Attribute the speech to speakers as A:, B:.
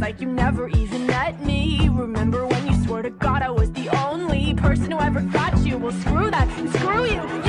A: like you never even met me. Remember when you swore to God I was the only person who ever got you? Well, screw that, screw you.